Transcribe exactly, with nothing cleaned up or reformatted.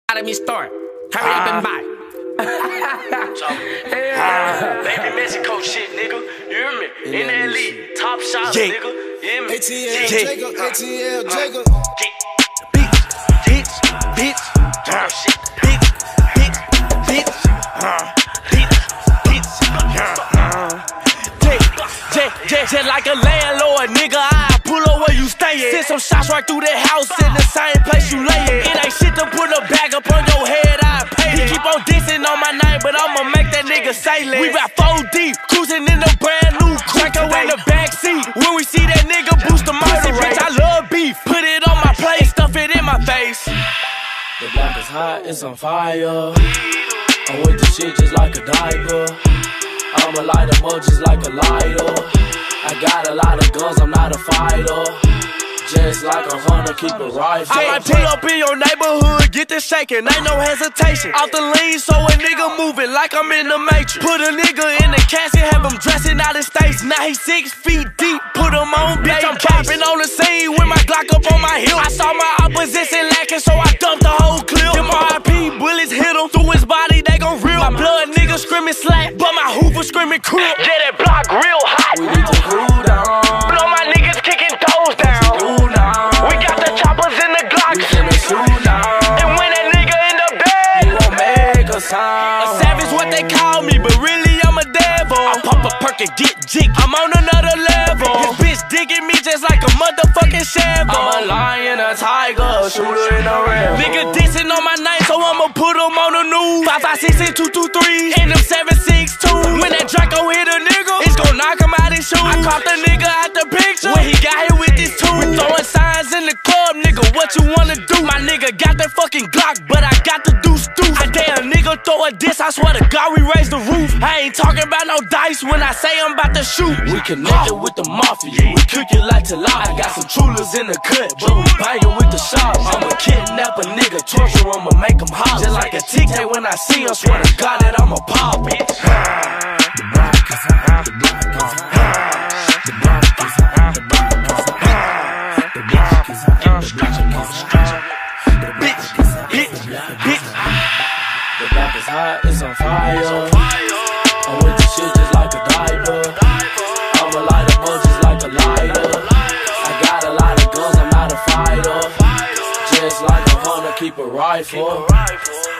Let me start. Hurry up and buy. Yeah. Baby Mexico shit, nigga. You hear me? N L E, top shots, yeah. nigga. You hear me? A T L, yeah. Jacob, A T L, Jacob. Bitch, bitch, bitch, uh, shit. Bitch, bitch, bitch, uh, bitch, bitch, uh, J, J, J, like a landlord, nigga. I pull up where you stayin'. Send some shots right through the house in the same place you layin'. It ain't shit to put a bag up on your head. I pay it. He keep on dissing on my name, but I'ma make that nigga say less. We rap four deep, cruising in a brand new Draco in the backseat. When we see that nigga boost the murder rate, I love beef. Put it on my plate, stuff it in my face. The block is hot, it's on fire. I'm with the shit just like a diaper. I'ma light them up just like a lighter. I got a lot of guns, I'm not a fighter. Just like a hunter, keep a rifle. I might pull up in your neighborhood, get this shaking, ain't no hesitation. Off the lean, so a nigga moving like I'm in the Matrix. Put a nigga in the casket, have him dressing out of states. Now he six feet deep, put him on bitch. I'm popping on the scene with my Glock up on my hip. I saw my opposition lacking, so I dumped the whole clip. Them R I P bullets hit him through his body, they gon' rip. My blood nigga screaming slap, but my hoover screaming crip. Yeah, that block real hot. We need to cool down. Blow my niggas kicking toes down. We got the choppers in the Glock. We finna shoot now. And when that nigga in the bed, you gon' make a sound. a savage what they call me, but really I'm a devil. I pop a perk and get jig, I'm on another level. This bitch digging me just like a motherfucking shovel. I'm a lion, a tiger, a shooter in a red. Nigga dissing on my name, so I'ma put him on the news. Five, five, six, six, two, two, three, and them seven, six, two. When that Draco hit a nigga, it's gon' knock him out his shoes. I caught the nigga out the picture when he got here with this tool. We throwing signs in the club, nigga, what you wanna do? My nigga got that fucking Glock, but I got the deuce deuce. I dare a nigga throw a diss, I swear to God we raise the roof. I ain't talking about no dice when I say I'm about to shoot. We connected with the mafia, we cook it like Talal. I got some trullers in the cut, but we bangin' with the shots. I'ma kidnap a nigga, torture him, I'ma make him hot. Just like a tic-tac when I see him, swear to God that I'ma pop it. The block is hot, the block is hot. The block is hot, the block is hot. The block is hot, the block is hot. The Bitch, bitch, bitch. The block is hot, it's on fire. I'm with the shit just like a diaper. I'ma light them up just like a lighter. I got a lot of guns, I'm not a fighter. Just like a hunter, keep a rifle.